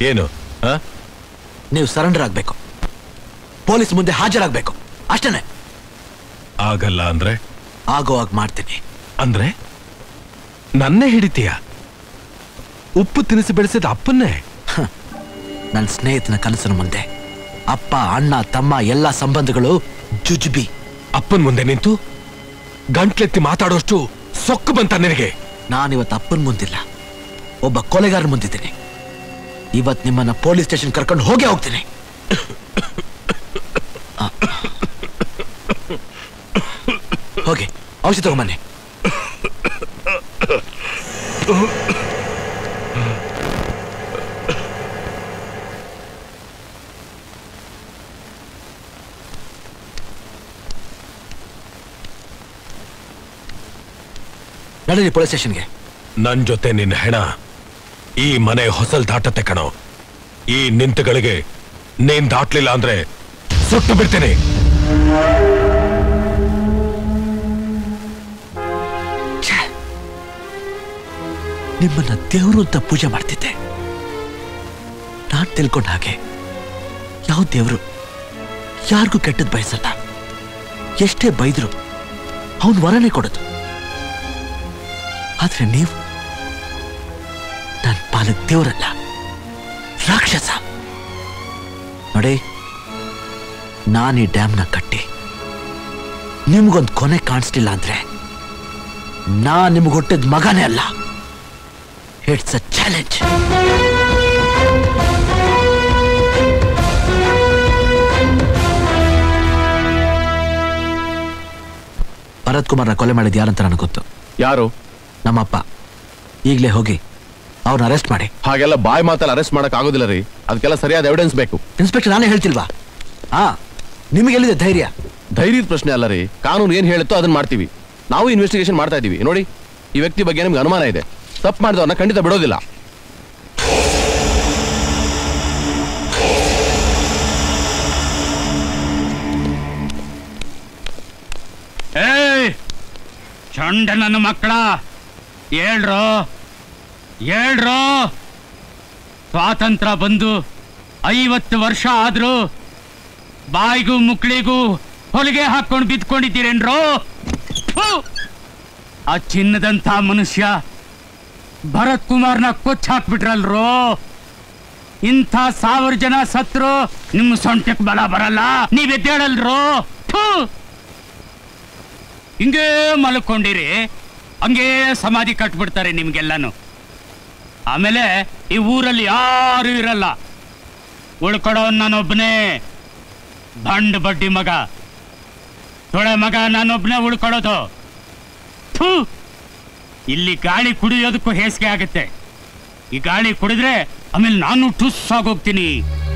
ಏನು? ನೀವು ಸರೆಂಡರ್ ಆಗ್ಬೇಕು, ಪೊಲೀಸ್ ಮುಂದೆ ಹಾಜರಾಗಬೇಕು, ಅಷ್ಟೇನೆ. ಆಗಲ್ಲ ಅಂದ್ರೆ? ಆಗೋವಾಗ ಮಾಡ್ತೀನಿ. ಅಂದ್ರೆ ನನ್ನೇ ಹಿಡಿತೀಯ? ಉಪ್ಪು ತಿನಿಸಿ ಬೆಳೆಸಿದ ಅಪ್ಪನ್ನೇ? ನನ್ನ ಸ್ನೇಹಿತನ ಕನಸಿನ ಮುಂದೆ ಅಪ್ಪ ಅಣ್ಣ ತಮ್ಮ ಎಲ್ಲ ಸಂಬಂಧಗಳು ಜುಜುಬಿ. ಅಪ್ಪನ್ ಮುಂದೆ ನಿಂತು ಗಂಟ್ಲೆತ್ತಿ ಮಾತಾಡೋಷ್ಟು ಸೊಕ್ಕು ಬಂತ ನಿನಗೆ? ನಾನಿವತ್ತು ಅಪ್ಪನ ಮುಂದಿಲ್ಲ, ಒಬ್ಬ ಕೊಲೆಗಾರನ ಮುಂದಿದ್ದೀನಿ. ಇವತ್ತು ನಿಮ್ಮನ್ನ ಪೊಲೀಸ್ ಸ್ಟೇಷನ್ ಕರ್ಕೊಂಡು ಹೋಗ್ತೀನಿ. ಹೋಗಿ ಔಷಧಿ ತಗೊಂಬನ್ನಿ. ನಡೀರಿ ಪೊಲೀಸ್ ಸ್ಟೇಷನ್ಗೆ. ನನ್ ಜೊತೆ ನಿನ್ನ ಹೆಣ ಈ ಮನೆ ಹೊಸಲ್ ದಾಟತ್ತೆ ಕಣೋ. ಈ ನಿಂತುಗಳಿಗೆ ನೀನ್ ದಾಟ್ಲಿಲ್ಲ ಅಂದ್ರೆ ಸುಟ್ಟು ಬಿಡ್ತೇನೆ. ನಿಮ್ಮನ್ನ ದೇವರು ಅಂತ ಪೂಜೆ ಮಾಡ್ತಿದ್ದೆ. ನಾನ್ ತಿಳ್ಕೊಂಡ ಹಾಗೆ ಯಾವ ದೇವರು ಯಾರಿಗೂ ಕೆಟ್ಟದ್ ಬಯಸಲ್ಲ. ಎಷ್ಟೇ ಬೈದ್ರು ಅವನ್ ವರನೇ ಕೊಡೋದು. ಆದ್ರೆ ನೀವು ನನ್ನ ಪಾಲಕ್ ದೇವರಲ್ಲ, ರಾಕ್ಷಸ. ನೋಡಿ, ನಾನೀ ಡ್ಯಾಮ್ನ ಕಟ್ಟಿ ನಿಮ್ಗೊಂದು ಕೊನೆ ಕಾಣಿಸ್ಲಿಲ್ಲ ಅಂದ್ರೆ ನಾನ್ ನಿಮ್ಗೆ ಹುಟ್ಟಿದ ಮಗನೇ ಅಲ್ಲ. It's a challenge. ಭರತ್ ಕುಮಾರ್ನ ಕೊಲೆ ಮಾಡಿದ್ ಯಾರಂತ ನನಗೆ ಗೊತ್ತು. ಯಾರು? ನಮ್ಮಪ್ಪ. ಈಗಲೇ ಹೋಗಿ ಅವ್ರನ್ನ ಅರೆಸ್ಟ್ ಮಾಡಿ. ಹಾಗೆಲ್ಲ ಬಾಯ್ ಮಾತಲ್ಲಿ ಅರೆಸ್ಟ್ ಮಾಡಕ್ ಆಗೋದಿಲ್ಲ ರೀ, ಅದಕ್ಕೆಲ್ಲ ಸರಿಯಾದ ಎವಿಡೆನ್ಸ್ ಬೇಕು. ಇನ್ಸ್ಪೆಕ್ಟರ್ ನಾನೇ ಹೇಳ್ತಿಲ್ವಾ? ನಿಮಗೆ ಎಲ್ಲಿದೆ ಧೈರ್ಯ? ಧೈರ್ಯದ ಪ್ರಶ್ನೆ ಅಲ್ಲ ರೀ, ಕಾನೂನು ಏನ್ ಹೇಳುತ್ತೋ ಅದನ್ನ ಮಾಡ್ತೀವಿ. ನಾವು ಇನ್ವೆಸ್ಟಿಗೇಷನ್ ಮಾಡ್ತಾ ಇದೀವಿ. ನೋಡಿ, ಈ ವ್ಯಕ್ತಿ ಬಗ್ಗೆ ನಿಮ್ಗೆ ಅನುಮಾನ ಇದೆ, ತಪ್ಪು ಮಾಡಿದವ್ರನ್ನ ಖಂಡಿತ ಬಿಡೋದಿಲ್ಲ. ಚಂಡ ನನ್ನ ಮಕ್ಕಳ, ಹೇಳ್ರೋ ಸ್ವಾತಂತ್ರ್ಯ ಬಂದು 50 ವರ್ಷ ಆದ್ರೂ ಬಾಯಿಗೂ ಮುಕ್ಳಿಗೂ ಹೊಲಿಗೆ ಹಾಕೊಂಡು ಬಿದ್ಕೊಂಡಿದ್ದೀರೇನ್ರೋ? ಆ ಚಿನ್ನದಂತ ಮನುಷ್ಯ ಭರತ್ ಕುಮಾರ್ನ ಕೊಚ್ಚ ಹಾಕ್ಬಿಟ್ರಲ್ರೋ. ಇಂಥ 1000 ಜನ ಸತ್ರು ನಿಮ್ಮ ಸೊಂಟಕ್ಕೆ ಬಲ ಬರಲ್ಲ, ನೀವೆದ್ದೇಳಲ್ರೋ. ಹಿಂಗೇ ಮಲ್ಕೊಂಡಿರಿ, ಹಂಗೇ ಸಮಾಧಿ ಕಟ್ಬಿಡ್ತಾರೆ ನಿಮ್ಗೆಲ್ಲಾನು. ಆಮೇಲೆ ಈ ಊರಲ್ಲಿ ಯಾರು ಇರಲ್ಲ, ಉಳ್ಕೊಡೋನ್ ನಾನೊಬ್ಬನೇ. ಬಂಡ್ ಬಡ್ಡಿ ಮಗ, ತೊಳೆ ಮಗ, ನಾನೊಬ್ಬನೇ ಉಳ್ಕೊಳೋದು. ಇಲ್ಲಿ ಗಾಳಿ ಕುಡಿಯೋದಕ್ಕೂ ಹೇಸಿಗೆ ಆಗುತ್ತೆ. ಈ ಗಾಳಿ ಕುಡಿದ್ರೆ ಆಮೇಲೆ ನಾನು ಟುಸ್ ಆಗೋಗ್ತೀನಿ.